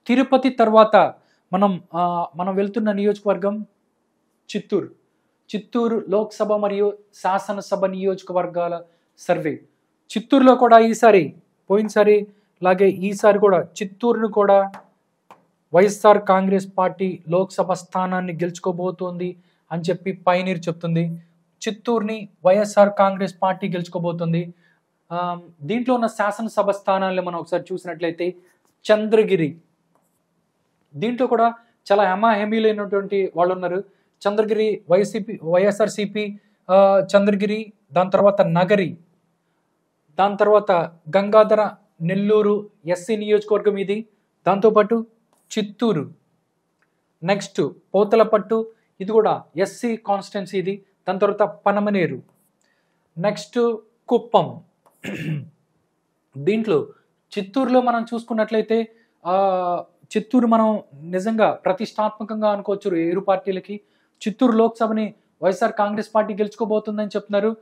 తిరుపతి తర్వాత మనం వెళ్తున్న నియోజకవర్గం చిత్తూరు. చిత్తూరు లోక్సభ మరియు శాసనసభ నియోజకవర్గాల సర్వే. చిత్తూరులో కూడా పోయినసారి అలాగే ఈసారి కూడా చిత్తూరును కూడా వైఎస్ఆర్ కాంగ్రెస్ పార్టీ లోక్సభ స్థానాన్ని గెలుచుకోబోతోంది అని చెప్పి పైనీర్ చెప్తుంది. చిత్తూరుని వైఎస్ఆర్ కాంగ్రెస్ పార్టీ గెలుచుకోబోతుంది. దీంట్లో ఉన్న శాసనసభ స్థానాలను మనం ఒకసారి చూసినట్లయితే చంద్రగిరి, దీంట్లో కూడా చాలా హెమాహెమీలైనటువంటి వాళ్ళు ఉన్నారు. చంద్రగిరి వైఎస్ఆర్సిపి చంద్రగిరి, దాని తర్వాత నగరి, దాని తర్వాత గంగాధర నెల్లూరు ఎస్సీ నియోజకవర్గం ఇది. దాంతోపాటు చిత్తూరు, నెక్స్ట్ పోతలపట్టు, ఇది కూడా ఎస్సీ కాన్స్టిట్యున్సీ ఇది. దాని తర్వాత పనమనేరు, నెక్స్ట్ కుప్పం. దీంట్లో చిత్తూరులో మనం చూసుకున్నట్లయితే చిత్తూరు మనం నిజంగా ప్రతిష్టాత్మకంగా అనుకోవచ్చు ఇరు పార్టీలకి. చిత్తూరు లోక్సభని వైఎస్ఆర్ కాంగ్రెస్ పార్టీ గెలుచుకోబోతుందని చెప్తున్నారు.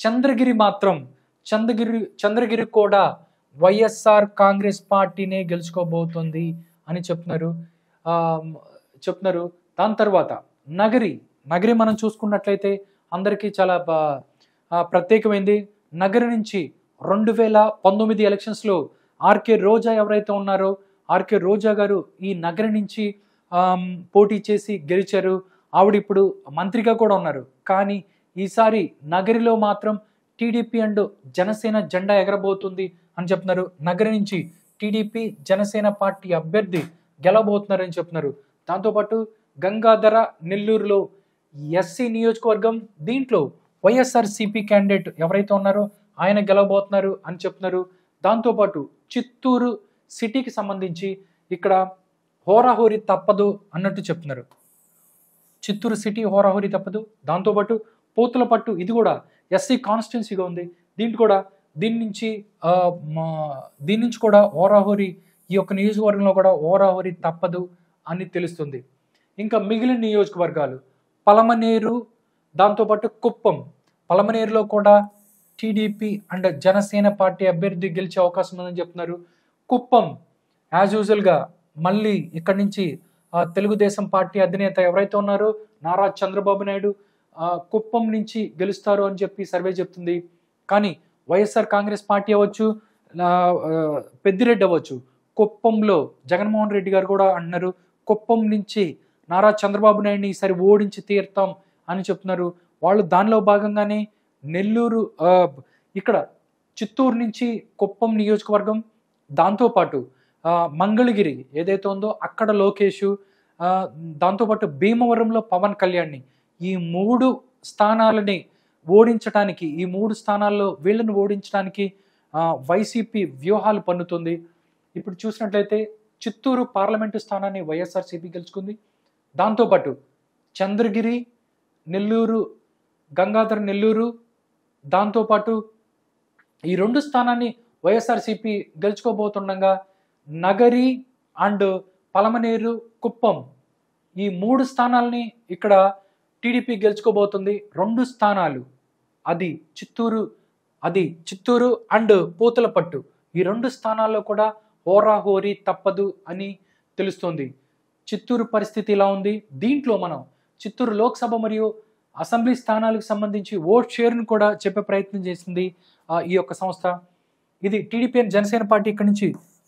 చంద్రగిరి కూడా వైఎస్ఆర్ కాంగ్రెస్ పార్టీనే గెలుచుకోబోతుంది అని చెప్తున్నారు. దాని తర్వాత నగరి మనం చూసుకున్నట్లయితే అందరికీ చాలా ప్రత్యేకమైంది. నగరి నుంచి 2019 ఎలక్షన్స్లో ఆర్కే రోజా ఎవరైతే ఉన్నారో ఆర్కే రోజా గారు ఈ నగరి నుంచి పోటీ చేసి గెలిచారు. ఆవిడ ఇప్పుడు మంత్రిగా కూడా ఉన్నారు. కానీ ఈసారి నగరిలో మాత్రం టీడీపీ అండ్ జనసేన జెండా ఎగరబోతుంది అని చెప్తున్నారు. నగరి నుంచి టీడీపీ జనసేన పార్టీ అభ్యర్థి గెలవబోతున్నారని చెప్తున్నారు. దాంతోపాటు గంగాధర నెల్లూరులో ఎస్సీ నియోజకవర్గం, దీంట్లో వైఎస్ఆర్సిపి క్యాండిడేట్ ఎవరైతే ఉన్నారో ఆయన గెలవబోతున్నారు అని చెప్తున్నారు. దాంతోపాటు చిత్తూరు సిటీకి సంబంధించి ఇక్కడ హోరాహోరీ తప్పదు అన్నట్టు చెప్తున్నారు. చిత్తూరు సిటీ హోరాహోరీ తప్పదు. దాంతోపాటు పోతులపట్టు, ఇది కూడా ఎస్సీ కాన్స్టిట్యున్సీగా ఉంది. దీని నుంచి కూడా హోరాహోరీ, ఈ యొక్క నియోజకవర్గంలో కూడా హోరాహోరీ తప్పదు అని తెలుస్తుంది. ఇంకా మిగిలిన నియోజకవర్గాలు పలమనేరు, దాంతోపాటు కుప్పం. పలమనేరులో కూడా టీడీపీ అండ్ జనసేన పార్టీ అభ్యర్థి గెలిచే అవకాశం ఉందని చెప్తున్నారు. కుప్పం యాజ్ యూజువల్గా మళ్ళీ ఇక్కడి నుంచి తెలుగుదేశం పార్టీ అధినేత ఎవరైతే ఉన్నారో నారా చంద్రబాబు నాయుడు కుప్పం నుంచి గెలుస్తారు అని చెప్పి సర్వే చెప్తుంది. కానీ వైఎస్ఆర్ కాంగ్రెస్ పార్టీ అవ్వచ్చు, పెద్దిరెడ్డి అవ్వచ్చు, కుప్పంలో జగన్మోహన్ రెడ్డి గారు కూడా అంటున్నారు కుప్పం నుంచి నారా చంద్రబాబు నాయుడిని ఈసారి ఓడించి తీరుతాం అని చెప్తున్నారు. వాళ్ళు దానిలో భాగంగానే నెల్లూరు, ఇక్కడ చిత్తూరు నుంచి కుప్పం నియోజకవర్గం, దాంతోపాటు మంగళగిరి ఏదైతే ఉందో అక్కడ లోకేష్, దాంతోపాటు భీమవరంలో పవన్ కళ్యాణ్ని, ఈ 3 స్థానాలని ఓడించడానికి, ఈ 3 స్థానాల్లో వీళ్ళని ఓడించడానికి వైసీపీ వ్యూహాలు పన్నుతుంది. ఇప్పుడు చూసినట్లయితే చిత్తూరు పార్లమెంటు స్థానాన్ని వైఎస్ఆర్సీపీ గెలుచుకుంది. దాంతోపాటు చంద్రగిరి, నెల్లూరు, గంగాధర నెల్లూరు, దాంతోపాటు ఈ 2 స్థానాన్ని వైఎస్ఆర్సీపీ గెలుచుకోబోతుండగా నగరి అండ్ పలమనేరు, కుప్పం, ఈ 3 స్థానాలని ఇక్కడ టీడీపీ గెలుచుకోబోతుంది. 2 స్థానాలు అది చిత్తూరు అండ్ పూతలపట్టు, ఈ 2 స్థానాల్లో కూడా హోరాహోరీ తప్పదు అని తెలుస్తుంది. చిత్తూరు పరిస్థితి ఇలా ఉంది. దీంట్లో మనం చిత్తూరు లోక్సభ మరియు అసెంబ్లీ స్థానాలకు సంబంధించి ఓట్ షేర్ను కూడా చెప్పే ప్రయత్నం చేసింది ఈ యొక్క సంస్థ. ఇది టీడీపీ అండ్ జనసేన పార్టీ ఇక్కడ నుంచి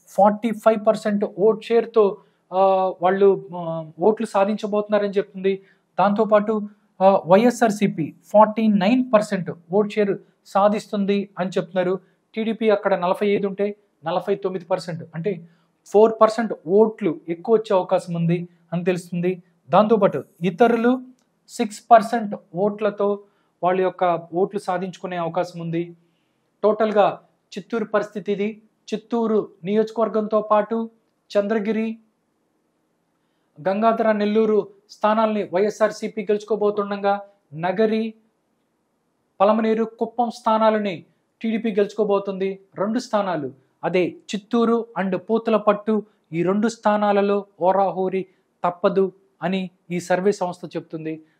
45% ఓట్ షేర్తో వాళ్ళు ఓట్లు సాధించబోతున్నారని చెప్తుంది. దాంతోపాటు వైఎస్ఆర్సిపి 49% ఓట్ షేర్ సాధిస్తుంది అని చెప్తున్నారు. టీడీపీ అక్కడ 45 ఉంటే 49%, అంటే 4% ఓట్లు ఎక్కువ వచ్చే అవకాశం ఉంది అని తెలుస్తుంది. దాంతోపాటు ఇతరులు 6% ఓట్లతో వాళ్ళ యొక్క ఓట్లు సాధించుకునే అవకాశం ఉంది. టోటల్గా చిత్తూరు పరిస్థితి ఇది. చిత్తూరు నియోజకవర్గంతో పాటు చంద్రగిరి, గంగాధర నెల్లూరు స్థానాల్ని వైఎస్ఆర్సీపీ గెలుచుకోబోతుండగా నగరి, పలమనేరు, కుప్పం స్థానాలని టీడీపీ గెలుచుకోబోతుంది. 2 స్థానాలు అదే చిత్తూరు అండ్ పూతలపట్టు, ఈ 2 స్థానాలలో హోరాహోరీ తప్పదు అని ఈ సర్వే సంస్థ చెప్తుంది.